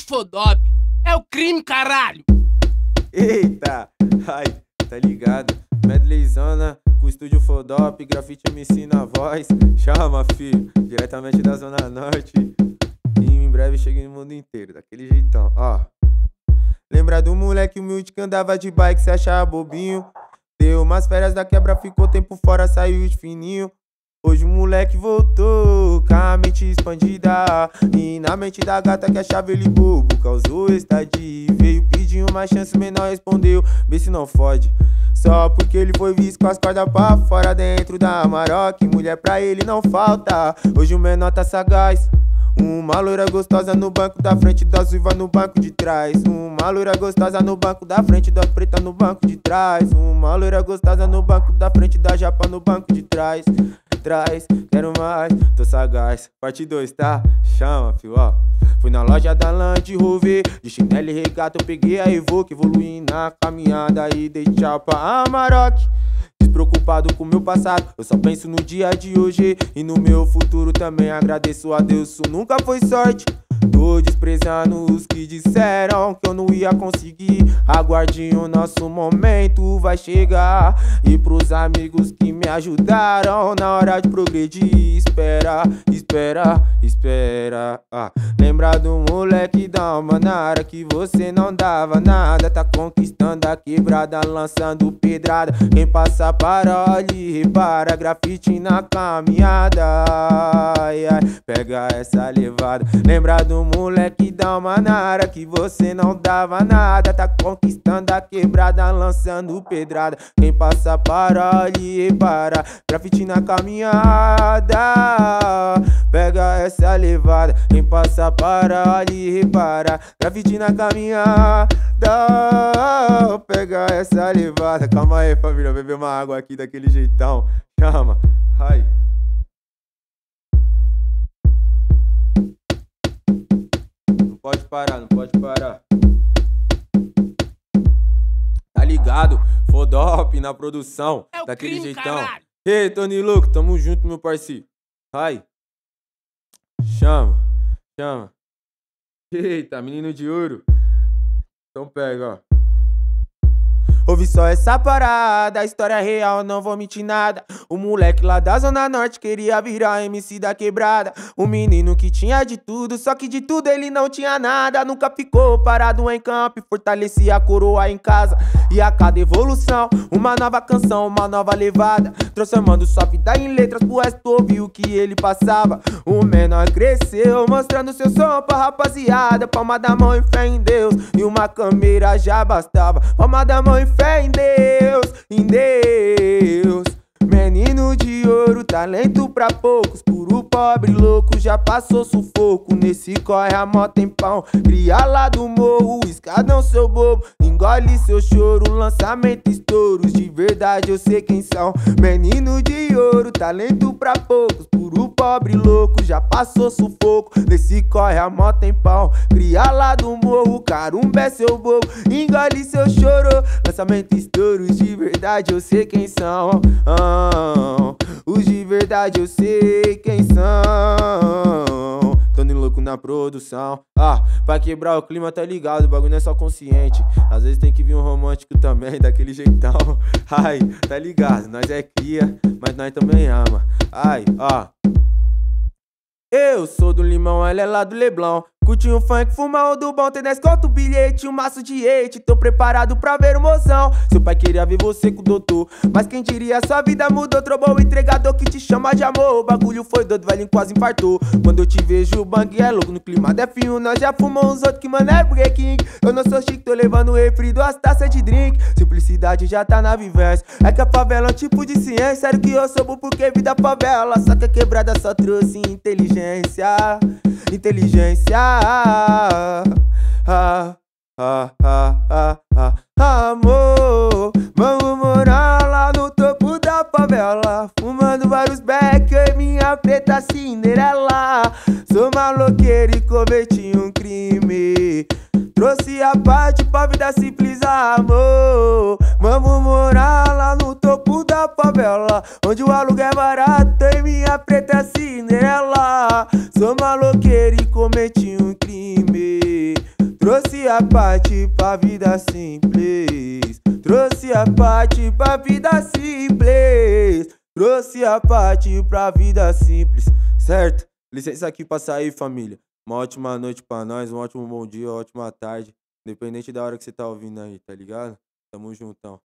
Fodop. É o crime, caralho! Eita, ai, tá ligado? Medleyzona, com o estúdio Fodop, grafite MC na voz. Chama, filho, diretamente da Zona Norte. E em breve chega no mundo inteiro, daquele jeitão, ó. Lembra do moleque humilde que andava de bike, se achava bobinho? Deu umas férias da quebra, ficou tempo fora, saiu de fininho. Hoje o moleque voltou com a mente expandida. E na mente da gata que achava ele bobo, causou estadia. Veio pedir uma chance, o menor respondeu: vê se não fode. Só porque ele foi visto com as cordas pra fora dentro da Amarok. Mulher pra ele não falta, hoje o menor tá sagaz. Uma loira gostosa no banco da frente, das uivas no banco de trás. Uma loira gostosa no banco da frente, da preta no banco de trás. Uma loira gostosa no banco da frente, da japa no banco de trás. Quero mais, tô sagaz. Parte 2, tá? Chama, fio, ó. Fui na loja da Land Rover, de chinelo e regata eu peguei a Evoque. Evoluí na caminhada e dei tchau pra Amarok. Despreocupado com o meu passado, eu só penso no dia de hoje e no meu futuro também. Agradeço a Deus, isso nunca foi sorte. Tô desprezando os que disseram que eu não ia conseguir. Aguarde, o nosso momento vai chegar. E pros amigos que me ajudaram na hora de progredir, espera, espera, espera. Lembra do moleque da Manara que você não dava nada. Tá conquistando a quebrada, lançando pedrada. Quem passa para, olha e repara. Grafite na caminhada, ai, ai, pega essa levada. Lembra do moleque da Manara que você não dava nada. Tá conquistando a quebrada, lançando pedrada. Quem passa para, olha e repara. Grafite na caminhada, pega essa levada. Quem passa para, olha e repara. Grafite na caminhada, pega essa levada. Calma aí, família, beber uma água aqui daquele jeitão. Chama, ai. Não pode parar, não pode parar. Tá ligado? Fodop na produção, É o daquele crime, jeitão. caralho. Ei, Tony Louco, tamo junto, meu parceiro. Ai. Chama, chama. Eita, menino de ouro. Então pega, ó. Ouvi só essa parada, a história real, não vou mentir nada. O moleque lá da Zona Norte queria virar MC da quebrada. Um menino que tinha de tudo, só que de tudo ele não tinha nada. Nunca ficou parado em campo, fortalecia a coroa em casa. E a cada evolução, uma nova canção, uma nova levada, transformando sua vida em letras pro resto ouvir o que ele passava. O menor cresceu, mostrando seu som pra rapaziada. Palma da mão e fé em Deus, e uma câmera já bastava. Palma da mão e fé em Deus, em Deus. Menino de ouro, talento pra poucos. Puro pobre louco, já passou sufoco. Nesse corre a mó tempão. Cria lá do morro, escadão seu bobo. Engole seu choro, lançamento estouros. De verdade eu sei quem são. Menino de ouro, talento pra poucos. Puro pobre louco, já passou sufoco. Nesse corre a mó tempão. Cria lá do morro, carumba é seu bobo. Engole seu choro, lançamento estouros. De verdade eu sei quem são. Os de verdade eu sei quem são. Tony Louco na produção. Pra quebrar o clima, tá ligado, o bagulho não é só consciente. Às vezes tem que vir um romântico também, daquele jeitão. Ai, tá ligado, nós é cria, mas nós também ama. Ai, ó. Eu sou do Limão, ela é lá do Leblon. Curti um funk, fumar um do bom, tem 10 conto, bilhete, um maço de hate. Tô preparado pra ver o mozão. Seu pai queria ver você com o doutor, mas quem diria sua vida mudou. Trombou o entregador que te chama de amor. O bagulho foi doido, velho, quase infartou. Quando eu te vejo, o bang é louco. No clima da F1, nós já fumamos uns outros que mano é breaking. Eu não sou chique, tô levando refri, 2 taças de drink. Simplicidade já tá na vivência. É que a favela é um tipo de ciência. Sério que eu sou bom porque vida favela. Só que a quebrada só trouxe inteligência. Inteligência. Amor, vamos morar lá no topo da favela, fumando vários beck, eu e minha preta Cinderela. Sou maloqueiro e cometi um crime. Trouxe a parte pra vida simples, amor. Vamos morar lá no topo da favela, onde o aluguel é barato e minha preta Cinderela. Sou maloqueiro e cometi um crime. Trouxe a parte pra vida simples. Trouxe a parte pra vida simples. Trouxe a parte pra vida simples. Certo? Licença aqui pra sair, família. Uma ótima noite pra nós, um ótimo bom dia, uma ótima tarde. Independente da hora que você tá ouvindo aí, tá ligado? Tamo juntão.